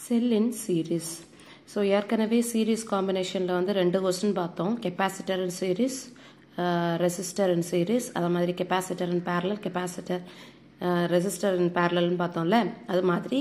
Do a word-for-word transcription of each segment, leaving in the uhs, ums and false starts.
Cell in series. So ஏற்கனவே series combinationல வந்து ரெண்டு question பார்த்தோம். Capacitor in series, uh, resistor in series, அத மாதிரி capacitor in parallel, capacitor uh, resistor in parallel பார்த்தோம்ல. அது மாதிரி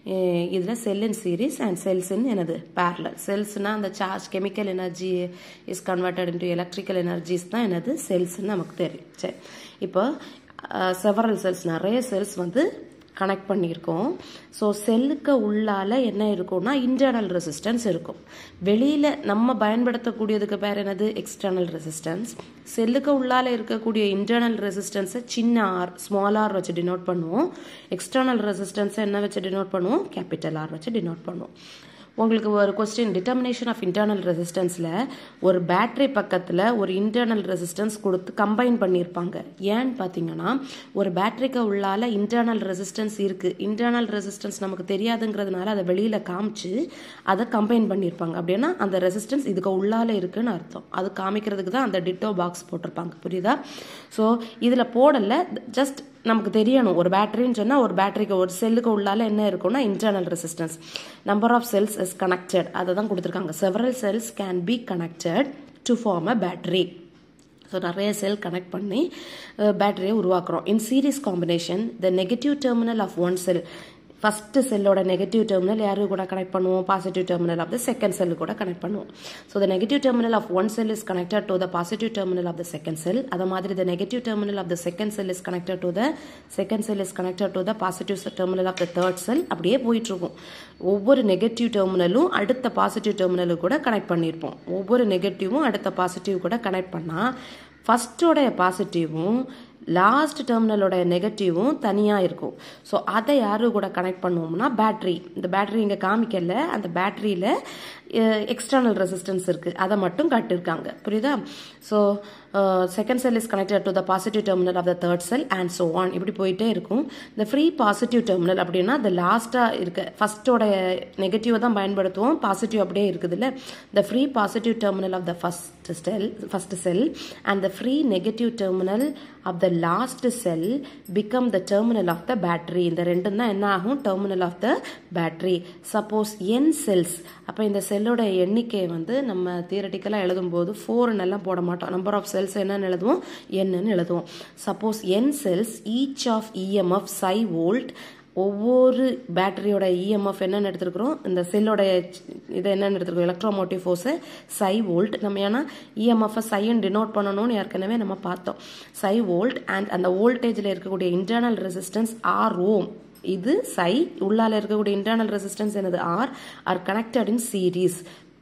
இதுல cell in series and cells in என்னது parallel. Cells னா அந்த charge chemical energy is converted into electrical energies தான் என்னது cells ன்னு நமக்கு தெரியும். சரி. இப்போ uh, several cells நிறைய cells வந்து கனெக்ட் பண்ணியிருக்கோம். ஸோ செல்லுக்கு உள்ளால என்ன இருக்கும்னா இன்டர்னல் ரெசிஸ்டன்ஸ் இருக்கும். வெளியில நம்ம பயன்படுத்தக்கூடியதுக்கு பேர் என்னது எக்ஸ்டர்னல் ரெசிஸ்டன்ஸ். செல்லுக்கு உள்ளால இருக்கக்கூடிய இன்டர்னல் ரெசிஸ்டன்ஸை சின்ன ஆர் ஸ்மால் ஆர் வச்சு டினோட் பண்ணுவோம். எக்ஸ்டர்னல் ரெசிஸ்டன்ஸை என்ன வச்சு டினோட் பண்ணுவோம்? கேபிட்டல் ஆர் வச்சு டினோட் பண்ணுவோம். உங்களுக்கு ஒரு கொஸ்டின் டிட்டர்மினேஷன் ஆஃப் இன்டர்னல் ரெசிஸ்டன்ஸ்ல ஒரு பேட்டரி பக்கத்துல ஒரு இன்டர்னல் ரெசிஸ்டன்ஸ் கொடுத்து கம்பைன் பண்ணியிருப்பாங்க. ஏன்னு பாத்தீங்கன்னா ஒரு பேட்டரிக்கு உள்ளால இன்டர்னல் ரெசிஸ்டன்ஸ் இருக்கு, இன்டர்னல் ரெசிஸ்டன்ஸ் நமக்கு தெரியாதுங்கிறதுனால அதை வெளியில காமிச்சு அதை கம்பைன் பண்ணியிருப்பாங்க. அப்படின்னா அந்த ரெசிஸ்டன்ஸ் இதுக்கு உள்ளால இருக்குன்னு அர்த்தம். அது காமிக்கிறதுக்கு தான் அந்த டிட்டோ பாக்ஸ் போட்டிருப்பாங்க. புரியுதா? ஸோ இதுல போடல, ஜஸ்ட் நமக்கு தெரியணும் ஒரு பேட்டரின்னு சொன்னா ஒரு பேட்டரிக்கு ஒரு செல்லுக்கு உள்ளால என்ன இருக்கும்னா internal resistance. Number of cells is connected, அதை தான் கொடுத்துருக்காங்க. Several cells can be connected to form a battery. So நிறைய செல் கனெக்ட் பண்ணி பேட்டரியை உருவாக்குறோம். In series combination the negative terminal of one cell, first செல்லோட நெகட்டிவ் டெர்மினல் யாரு கூட கனெக்ட் பண்ணுவோம்? Positive terminal of the second cell கூட connect பண்ணுவோம். So the negative terminal of one cell is connected to the positive terminal of the second cell. அது மாதிரி the negative terminal of the second cell is connected to the second cell is connected to the positive terminal of the third cell. அப்படியே போயிட்டு இருக்கும். ஒவ்வொரு negative டெர்மினலும் அடுத்த positive டெர்மினலு கூட connect பண்ணியிருப்போம். ஒவ்வொரு நெகட்டிவும் அடுத்த பாசிட்டிவ் கூட கனெக்ட் பண்ணா ஃபர்ஸ்டோடைய பாசிட்டிவும் லாஸ்ட் டெர்மினலோட நெகட்டிவும் தனியா இருக்கும். ஸோ அதை யாரு கூட கனெக்ட் பண்ணுவோம்னா பேட்டரி. இந்த பேட்டரி இங்க காமிக்கல, அந்த பேட்டரியில எக்ஸ்டர்னல் ரெசிஸ்டன்ஸ் இருக்கு, அதை மட்டும் காட்டிருக்காங்க. புரியுதா? So second cell is connected to the positive terminal of the third cell and so on. இப்படி போயிட்டே இருக்கும். இந்த ஃப்ரீ பாசிட்டிவ் டெர்மினல் அப்படின்னா இந்த லாஸ்டா இருக்க ஃபர்ஸ்டோட நெகட்டிவ் தான் பயன்படுத்துவோம், பாசிட்டிவ் அப்படியே இருக்குது இல்ல. The free positive terminal of the first cell first cell and the free negative terminal of the last cell become the terminal of the battery. இந்த ரெண்டும் தான் என்ன ஆகும்? Terminal of the battery. Suppose N cells, அப்ப இந்த செல்லோட எண்ணிக்கை வந்து நம்ம தியரட்டிக்கலா எழுதும் போது ஃபோர் எல்லாம் போட மாட்டோம். நம்பர் ஆஃப் செல்ஸ் என்னன்னு எழுதுவோம்? என்னன்னு எழுதுவோம். Suppose N cells each of EMF psi volt, ஒவ்வொரு பேட்டரியோட இஎம்எஃப் என்னன்னு எடுத்துருக்கிறோம்? இந்த செல்லோட இதை என்னன்னு எடுத்துருக்கோம்? Electromotive force psi volt. நம்ம ஏன்னா இஎம்எஃப் சைன்னு டினோட் பண்ணணும்னு ஏற்கனவே நம்ம பார்த்தோம். சை வோல்ட் அண்ட் அந்த வோல்டேஜ்ல இருக்கக்கூடிய இன்டர்னல் ரெசிஸ்டன்ஸ் ஆர் ஓம். இது சை, உள்ளால இருக்கக்கூடிய இன்டர்னல் ரெசிஸ்டன்ஸ் என்னது? R r connected in series.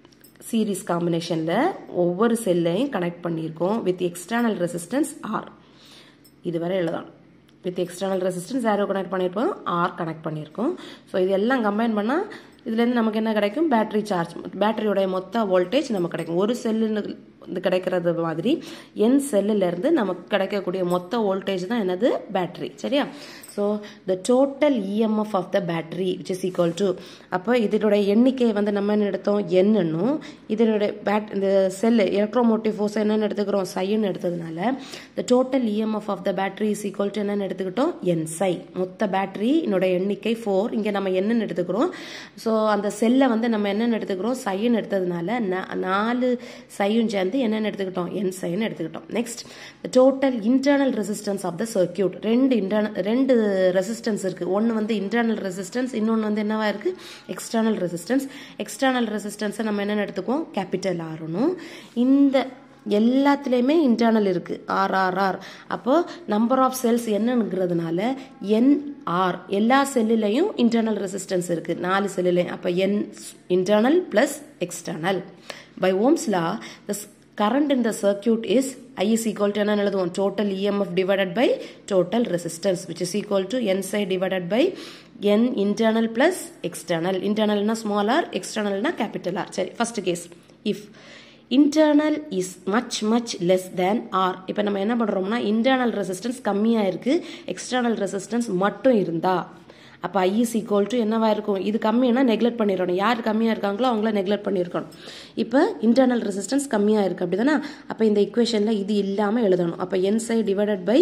Series காம்பினேஷன்ல ஒவ்வொரு செல்லையும் கனெக்ட் பண்ணியிருக்கோம் வித் எக்ஸ்டர்னல் ரெசிஸ்டன்ஸ் ஆர். இதுவரை எழுதலாம். வித் எக்ஸ்டர்னல் ரெசிஸ்டன்ஸ் ஆரோ கனெக்ட் பண்ணியிருப்போம், ஆர் கனெக்ட் பண்ணியிருக்கோம். ஸோ இது எல்லாம் கம்பைன் பண்ணா இதுல இருந்து நமக்கு என்ன கிடைக்கும்? பேட்டரி சார்ஜ், பேட்டரியோட மொத்த வோல்டேஜ் நமக்கு கிடைக்கும். ஒரு செல்லு இது கிடைக்கிறது மாதிரி என் செல்லுல இருந்து நமக்கு கிடைக்கக்கூடிய மொத்த வோல்டேஜ் தான் என்னது? பேட்டரி. சரியா? So the total EMF of the battery which is equal to, அப்போ இதனுடைய எண்ணிக்கை வந்து நம்ம என்ன எடுத்தோம்? என்னன்னும் இதனுடைய பேட் இந்த செல் எலக்ட்ரோமோட்டிவ் ஃபோர்ஸ் என்னன்னு எடுத்துக்கிறோம்? சைன்னு எடுத்ததுனால the total EMF of the battery is equal to என்னன்னு எடுத்துக்கிட்டோம்? என் சை. மொத்த பேட்டரி என்னுடைய எண்ணிக்கை ஃபோர், இங்க நம்ம என்னன்னு எடுத்துக்கிறோம். ஸோ அந்த செல்லை வந்து நம்ம என்னன்னு எடுத்துக்கிறோம்? சைன்னு எடுத்ததுனால நாலு சையும் சேர்ந்து என்னன்னு எடுத்துக்கிட்டோம்? என் சைன்னு எடுத்துக்கிட்டோம். Next total internal resistance of the circuit. ரெண்டு இன்டர்னல் ரெண்டு ரெசிஸ்டன்ஸ் இருக்கு. ஒன்னு வந்து இன்டர்னல் ரெசிஸ்டன்ஸ், இன்னொன்னு வந்து என்னவா இருக்கு? External resistance. எக்ஸ்டர்னல் ரெசிஸ்டன்ஸ் நம்ம என்ன எடுத்துக்குவோம்? கேபிட்டல் ஆர்னும். இந்த எல்லாத்துலயுமே இன்டர்னல் இருக்கு, ஆர் ஆர் ஆர். அப்போ நம்பர் ஆஃப் செல்ஸ் என்னங்கிறதுனால என் ஆர். எல்லா செல்லுலையும் இன்டர்னல் ரெசிஸ்டன்ஸ் இருக்கு, நாலு செல்லுலையும். அப்ப N internal plus external. By Ohm's law the current in the circuit is I is equal to என்ன எழுதுவோம்? total E M F divided by total resistance which is equal to N psi divided by N internal plus external. internal na small r, external na capital R. சரி, first case if internal is much much less than R. இப்போ நம்ம என்ன பண்றோம்னா internal resistance கம்மியா இருக்கு, external resistance மட்டும் இருந்தா அப்ப I is equal to என்னவா இருக்கும்? இது கம்மியா நெக்லெக்ட் பண்ணிடணும். யார் கம்மியா இருக்காங்களோ அவங்கள நெக்லெக்ட் பண்ணிருக்கணும். இப்ப இன்டர்னல் ரெசிஸ்டன்ஸ் கம்மியா இருக்கு அப்படிதானே? அப்ப இந்த ஈக்குவேஷன்ல இது இல்லாம எழுதணும். அப்ப N psi divided by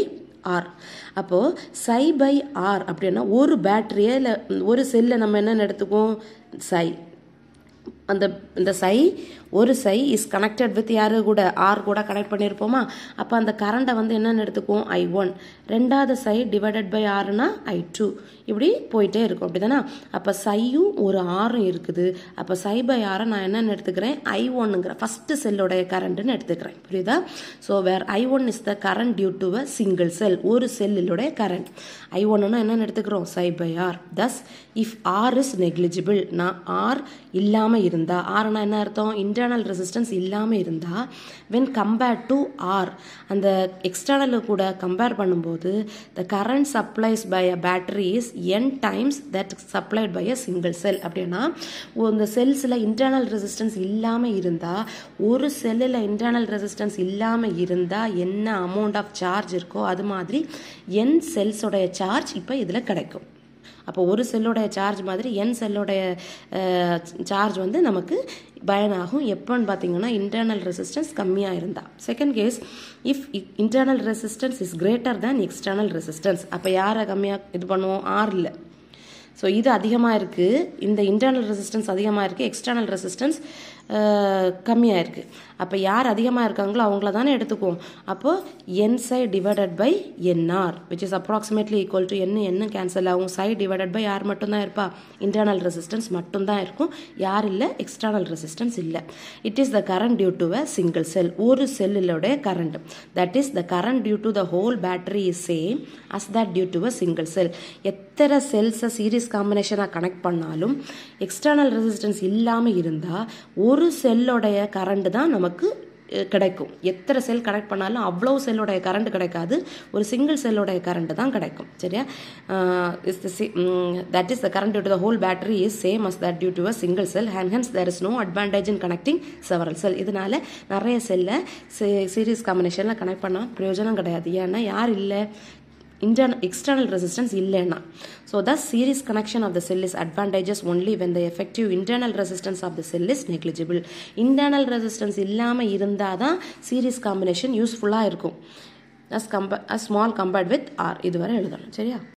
R. அப்போது சை பை ஆர் அப்படின்னா ஒரு பேட்டரியை இல்லை ஒரு செல்லை நம்ம என்னென்னு எடுத்துக்குவோம், சை. அந்த இந்த சை ஒரு சை இஸ் கனெக்டட் வித் யாரு கூட, ஆர் கூட கனெக்ட் பண்ணியிருப்போமா. அப்போ அந்த கரண்டை வந்து என்னென்னு எடுத்துக்குவோம், ஐ ஒன். ரெண்டாவது சை டிவைடட் பை ஆறுனா ஐ டூ. இப்படி போயிட்டே இருக்கும், அப்படி தானே. அப்போ சையும் ஒரு ஆறும் இருக்குது. அப்போ சை பை ஆரை நான் என்னென்னு எடுத்துக்கிறேன், ஐ ஒன்னுங்கிற ஃபஸ்ட்டு செல்லுடைய கரண்ட்டுன்னு எடுத்துக்கிறேன், புரியுதா. So where I one is the current due to a single cell, ஒரு செல்லுடைய கரண்ட். ஐ ஒன்னுன்னா என்னென்னு எடுத்துக்கிறோம், psi by R. Thus if r is negligible, நான் ஆர் இல்லாமல் இருந்தா, ஆர்னா என்ன அர்த்தம், இன்டர்னல் ரெசிஸ்டன்ஸ் இல்லாமல் இருந்தா, வென் கம்பேர்ட் டு ஆர், அந்த எக்ஸ்டர்னலு கூட கம்பேர் பண்ணும்போது the current supplies by a battery is N times that supplied by a single cell. அப்படின்னா இந்த செல்ஸில் இன்டர்னல் ரெசிஸ்டன்ஸ் இல்லாமல் இருந்தால், ஒரு செல்லில் இன்டர்னல் ரெசிஸ்டன்ஸ் இல்லாமல் இருந்தால் என்ன அமௌண்ட் ஆஃப் சார்ஜ் இருக்கோ அது மாதிரி என் செல்ஸோடைய சார்ஜ் இப்போ இதில் கிடைக்கும். அப்போ ஒரு செல்லோடைய சார்ஜ் மாதிரி என் செல்லோடைய சார்ஜ் வந்து நமக்கு பயனாகும். எப்போன்னு பார்த்தீங்கன்னா இன்டர்னல் ரெசிஸ்டன்ஸ் கம்மியாக இருந்தால். Second case, if internal resistance is greater than external resistance. அப்போ யாரை கம்மியாக இது பண்ணுவோம், ஆர் இல்லை. ஸோ இது அதிகமாக இருக்குது, இந்த இன்டர்னல் ரெசிஸ்டன்ஸ் அதிகமாக இருக்குது, எக்ஸ்டர்னல் ரெசிஸ்டன்ஸ் கம்மியாக இருக்குது. அப்போ யார் அதிகமாக இருக்காங்களோ அவங்கள தானே எடுத்துக்குவோம். அப்போது N psi divided by N r which is approximately equal to என்ன என்ன கேன்சல் ஆகும், சை டிவைடட் பை யார் மட்டும்தான் இருப்பா, இன்டர்னல் ரெசிஸ்டன்ஸ் மட்டும்தான் இருக்கும், யார் இல்லை, எக்ஸ்டர்னல் ரெசிஸ்டன்ஸ் இல்லை. It is the current due to a single cell, ஒரு செல்லுடைய current. That is the current due to the whole battery is same as that due to a single cell. எத்தனை செல்ஸை series காம்பினேஷனாக connect பண்ணாலும் external resistance இல்லாமல் இருந்தால் ஒரு செல்லோடைய current தான் நமக்கு கிடைக்கும். எத்தனை செல் கனெக்ட் பண்ணாலும் அவ்வளோ செல்லோடைய கரண்ட் கிடைக்காது, ஒரு சிங்கிள் செல்லோடைய கரண்ட் தான் கிடைக்கும், சரியா. Is the that is the current due to the whole battery is same as that due to a single cell and hence there is no advantage in connecting several cell. இதனால நிறைய செல்லை series காம்பினேஷனில் connect பண்ணால் பிரயோஜனம் கிடையாது. ஏன்னா யார் இல்லை, internal external resistance இல்லைன்னா. So thus series connection of the cell is advantageous only when the effective internal resistance of the cell is negligible. Internal resistance இல்லாமல் இருந்தால் தான் series combination யூஸ்ஃபுல்லாக இருக்கும். as, as small compared with R இதுவரை எழுதணும், சரியா.